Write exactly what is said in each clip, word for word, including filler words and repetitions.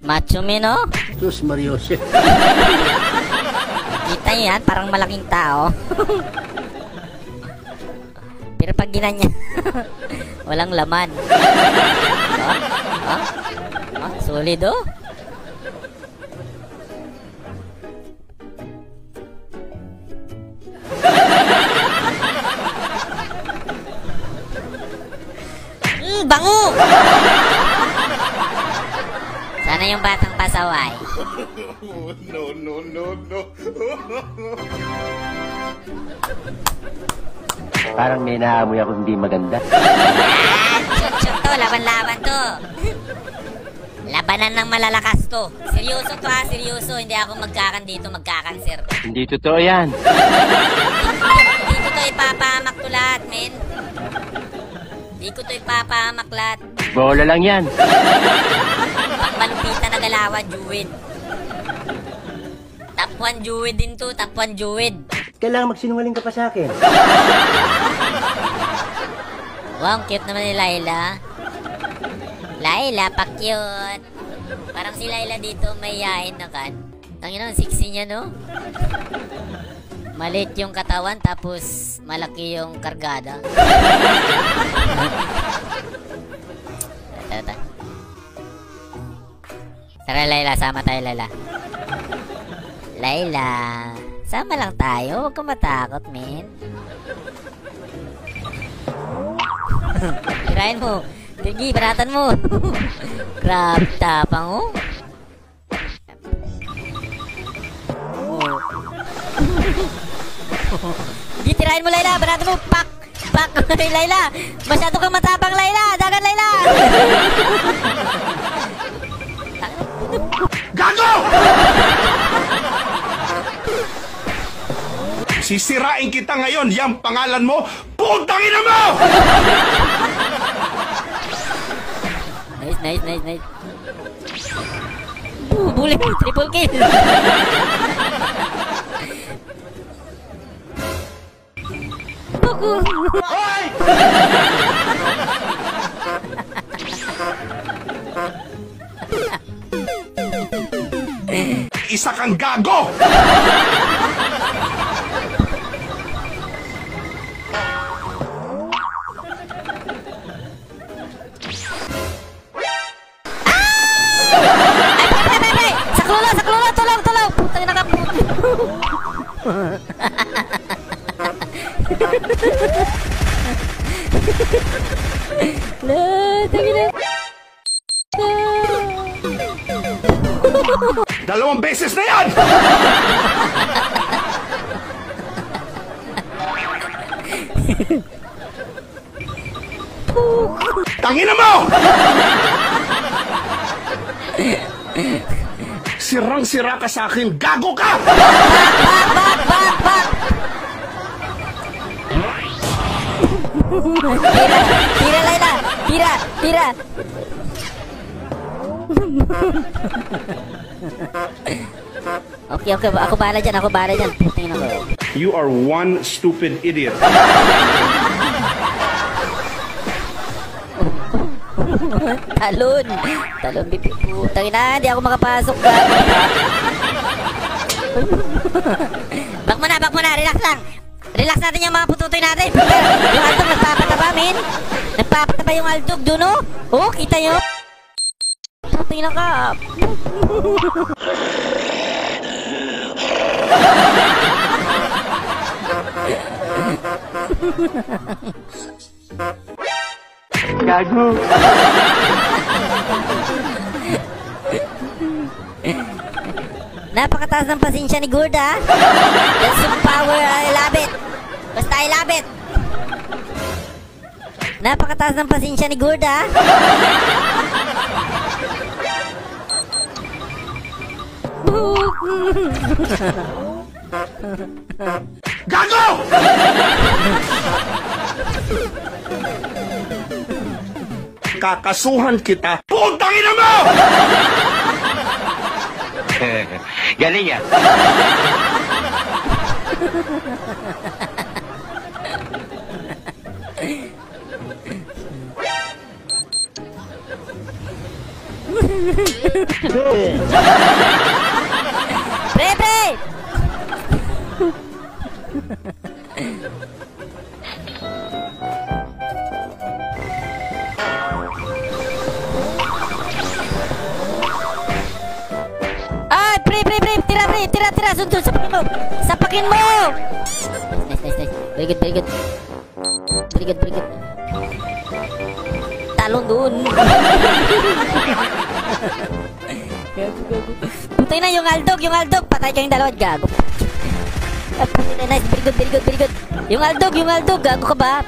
Macho men, oh. Sus Mariose. Kita nyo yan, parang malaking tao. Pero pag ginanya, walang laman. Oh, oh, oh, solid, oh. Mm, bango! Sana yung batang pasaway. No, no, no, no. Parang may naamoy ako hindi maganda. Shoot-shoot to, laban-laban to. Labanan ng malalakas to. Seryoso to ha, seryoso. Hindi ako magkakan dito, magkakanser. Hindi totoo yan. Hindi ko to ipapahamak to lahat, men. Hindi ko to ipapahamak lahat. Bola lang yan. Pang malupitan na galawan, Juwid. Top one Juwid din to, top one Juwid. Kailangan magsinungaling ka pa sa akin. Wow, ang cute naman ni Layla. Layla, pa-cute. Parang si Layla dito may yain na kan. Tangina, ang sexy niya, no? Maliit yung katawan, tapos malaki yung kargada. Tara, tara. Tara, Layla, sama tayo, Layla. Layla, sama lang tayo. Huwag kang matakot, men. Tirahin mo. Tinggi, baratan mo. Grabe, tapang, oh. Oh. Hindi, tirahin mo, Layla. Baratan mo. Pak! Pak! Layla! Masyado kang matapang, Layla! Dagan, Layla! Gago! Sisirain kita ngayon, yung pangalan mo, putang ina mo! Nice, nice, nice, nice. Uh, bullet, triple kill. Hoy! Isa kang gago! Dalawang beses na yan! Tangina mo! Sirang-sira ka sa akin, gago ka! Bak, bak, bak! Tira, tira, Layla! Tira, tira! Okay, okay, ako bahala dyan, ako bahala dyan. Puting ako. You are one stupid idiot. Talon! Talon, bibi. Putang ina, hindi ako makapasok. Bak mo na, bak mo na, relax lang. Relax natin yung mga pututoy natin. Yung aldog nagpapataba, min. Nagpapataba yung aldog dun, oh. Oh, kita nyo. Puting na ka. Gago. Napakataas ng pasensya ni Gurda. That's some power, I love it. Basta I love it. Napakataas ng pasensya ni Gurda. Gago! Kakasuhan kita. Putang ina mo! Galing yan. Pre, pre! Ay, pre, pre, pre! Tira, pre! Tira, tira! Sundol! Sapakin mo! Sapakin mo! Nice, nice, nice. Very good, very good. Very good, very good. Talon doon. Gago, gago. Putay na yung aldog, yung aldog. Patay kayong dalawa. Gago. Nice, very good, very good, very good. Yung aldog, yung aldog. Gago ka ba?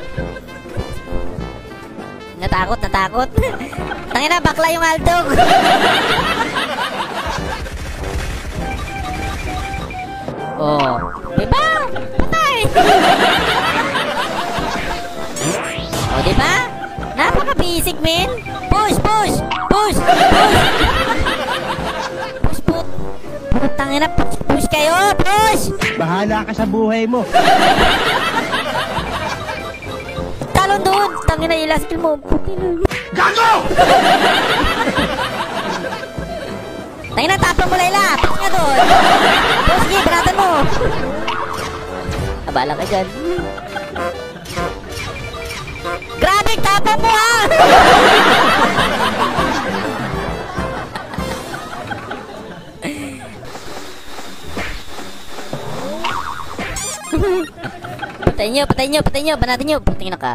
Natakot, natakot. Tangina, bakla yung aldog. Oh. Diba? Patay. Oh, diba? Napaka-basic, men. Push, push, push, push. Push, put. Putangina, push, push kayo, push. Bahala ka sa buhay mo. Talon doon. Tangina, yung last kill mo. Gago! Tangina, tapang mo, Layla. Push nga doon. Push, sige, banatan mo. Abala ka dyan. Grabe, tapang mo, ha! Patayin nyo, patayin nyo, patayin nyo, banatin nyo. Puting na ka.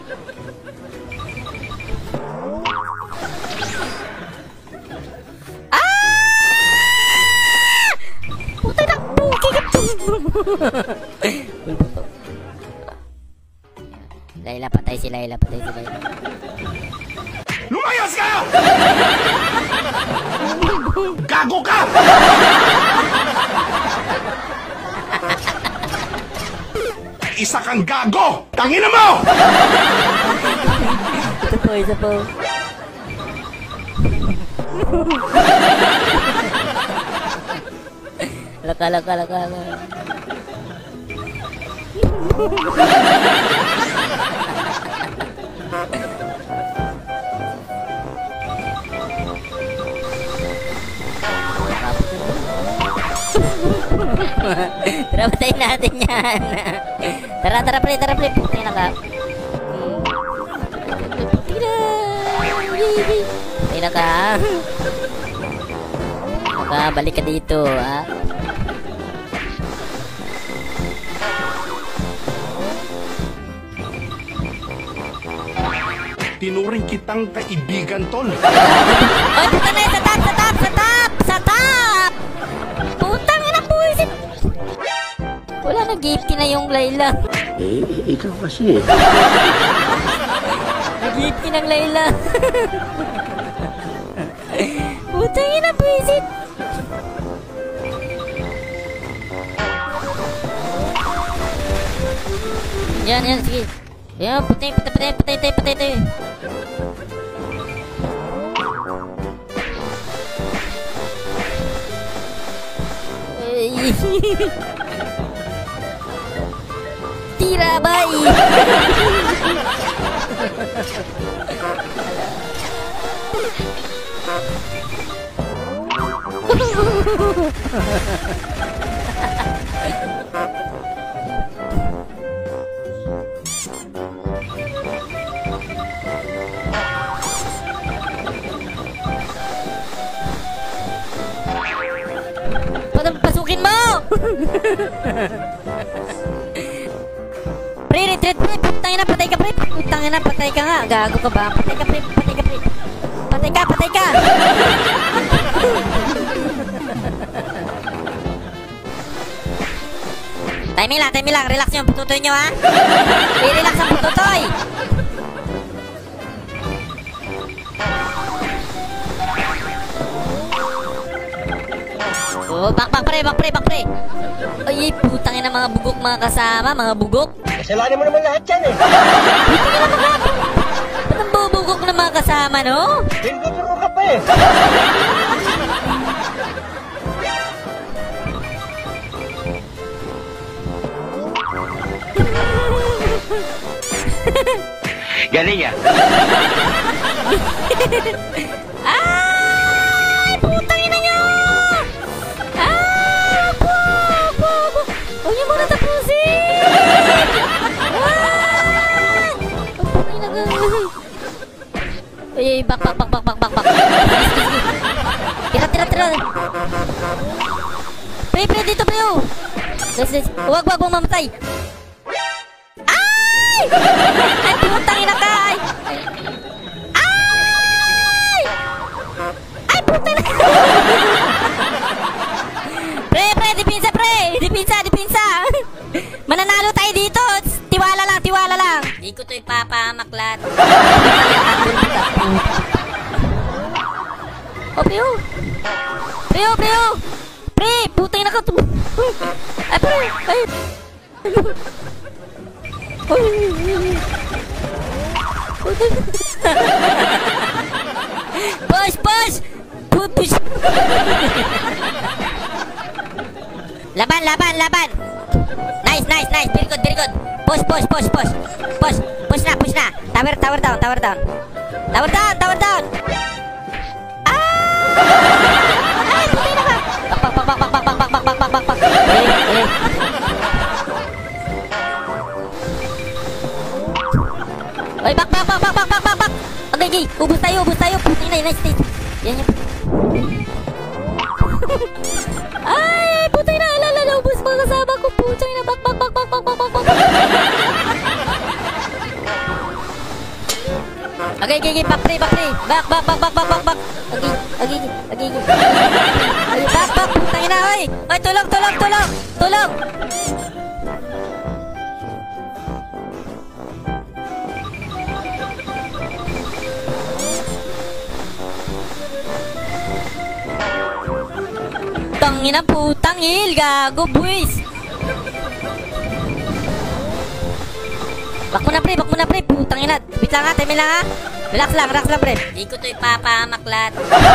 Ah! Putay na, puki ka. Layla, patay si Layla, patay si Layla. Lumayas ka! Gago ka! Isa kang gago! Tangina mo! Ito po, ito po. Laka, laka, laka, laka. Tara, patayin natin yan. Tara, tara, pre, tara, pre. Putay na ka. Putay na ka. Baka, balik ka dito, ha? Tinuring kitang kaibigan, tol. Oy, puta na, sa top, sa top, sa top, sa top! Putang ina, buwisit! Wala, nag-gifty na yung Layla. Eh, ikaw kasi eh. Nag-gifty ng Layla. Putang ina, buwisit! Yan, yan, sige. Yan, putay, putay, putay, putay, putay, putay, putay. Tira, bye! Pasukin mo! Pre, retreat, pre! Putangin na, patay ka, pre! Putangin na, patay ka nga! Gago ka ba? Patay ka, pre! Patay ka, pre! Patay ka, patay ka! Timing lang, timing lang! Relax nyo, pututoy nyo, ha! I-relax ang pututoy! Oh, back, back, pre, back, pre, back, pre. Ay, putangin na mga bugok, mga kasama, mga bugok. Kasalanan mo naman lahat yan eh. Putangin na mga ba't ang bubugok na mga kasama, no? Pinagturo ka pa eh. Galing yan. Ah! back, back, back, back, back, back, back. Tira, tira, tira. Pre, pre, dito, pre, oh. Guys, guys. Huwag, huwag mong mamatay. Ay! Ay, putang ina ka. Ay! Ay! Ay, putang ina ka. Pre, pre, dipinsa, pre. Dipinsa, dipinsa. Mananalo tayo dito. Tiwala lang, tiwala lang. Di ko to ipapamaklat. Oh, pre, oh. Pre, oh, pre, oh. Pre, putang ina ka. Ay, pre, ay. Push, push. Push. Laban, laban, laban. Nice, nice, nice. Very good, very good. Push, push, push, push. Push, push na, push na. Tower, tower down, tower down. Tower down, tower down. Ah! Ay, putay na ka. Bak, bak, bak, bak, bak, bak, bak, bak, bak, bak, bak. Eh, eh. Ay, bak, bak, bak, bak, bak, bak, bak, bak. Okay, okay. Ubus tayo, ubus tayo. Putay na, nice, nice. Yan, yan. Ay, putay na, alala, naubos mga kasama ko. Putay na, bak, bak, bak, bak, bak, bak, bak, bak. Okay, okay, okay, back, pre, back, pre. Back, back, back, back, back, back, back. Okay, okay, okay, okay. Ay, back, back, putay na, oy. Oy, tulong, tulong, tulong, tulong. Tangina, putang il, gago, boys. Bak mo na, pre, bak mo na, pre, putang ina. Wait lang ha, time lang ha. Relax lang, relax lang, pre. Di ko to ipapamaklat.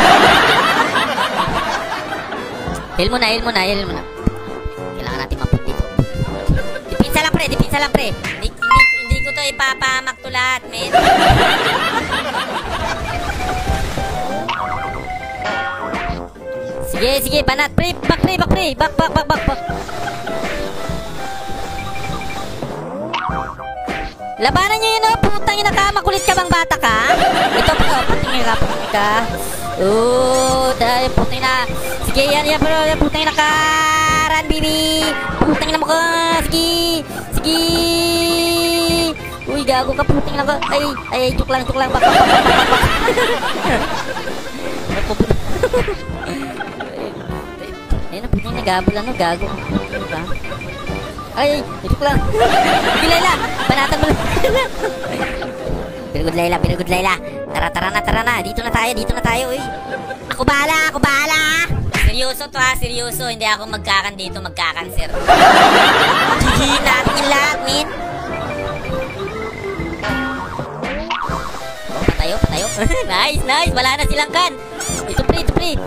Heal mo na, heal mo na, heal mo na. Kailangan natin maput dito. Dipinsa lang, pre, dipinsa lang, pre. Hindi, hindi, hindi ko to ipapamaktulat, men. Sige, sige, banat, pre, back, pre, back, pre, back, back, back, back, back. Labanan nyo yun, oh, putang ina ka, makulit ka bang bata ka? Ito, ito, putang ina ka, putang ina ka. Oo, dahil putang ina. Sige, yan, yan, bro, putang ina ka, run, baby. Putang ina mo ka, sige, sige. Uy, gago ka, putang ina ka. Ay, ay, tuk lang, tuk lang, bak, bak, bak, bak, bak, bak. Ayun na, putang ina, gabol, ano, gago. Diba? Ay, ito lang. Sige, Layla. Banatan mo lang. Very good, Layla. Very good, Layla. Tara, tara na, tara na. Dito na tayo, dito na tayo. Uy. Ako bahala, ako bahala. Seryoso to ha, seryoso. Hindi ako magkakan dito, magkakanser. Gigilin natin yung lahat, min. Oh, patayo, patayo. Nice, nice. Wala na silang kan. Ito, pre, ito, pre.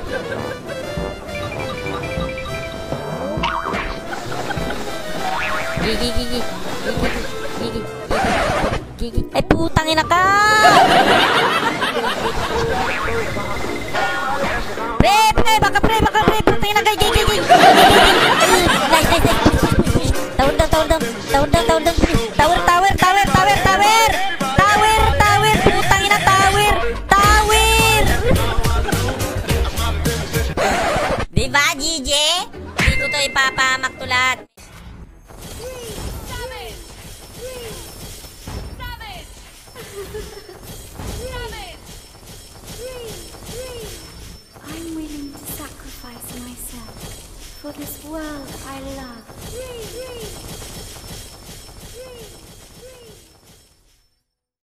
Gigi, gigi, gigi, gigi, gigi, ay putang ina ka! Pre, pre, baka pre, baka pre, putang ina ka, gigi, gigi, gigi, nice, nice, nice, tower down, tower down, tower down, tower down, tower, tower, tower, tower, tower, tower, tower, putang ina, tower, tower! Diba, Gigi? Hindi ko to ipapamaktulat. I'm willing to sacrifice myself for this world I love.